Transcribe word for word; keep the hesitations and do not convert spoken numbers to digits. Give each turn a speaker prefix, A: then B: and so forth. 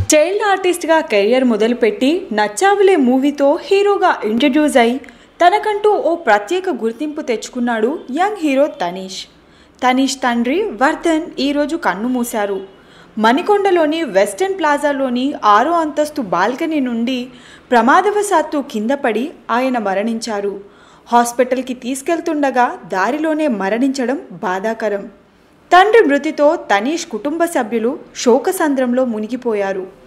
A: Child ఆర్టిస్ట్గా career మొదలుపెట్టి నచ్చావులే మూవీతో హీరోగా ఇంట్రడ్యూస్ అయి తనకంటూ ఓ ప్రత్యేక గుర్తింపు తెచ్చుకున్నాడు యంగ్ హీరో తనీష్. తనీష్ తండ్రి వర్ధన్ ఈరోజు కన్ను మూశారు. మణికొండలోని వెస్టర్న్ ప్లాజాలోని ఆరో అంతస్తు బాల్కనీ నుండి ప్రమాదవశాత్తు కింద పడి ఆయన మరణించారు. హాస్పిటల్కి తీసుకెళ్తుండగా దారిలోనే మరణించడం బాధాకరం. తండ్రి మృతితో తనీష్ కుటుంబ సభ్యులు శోకసంద్రంలో మునిగిపోయారు.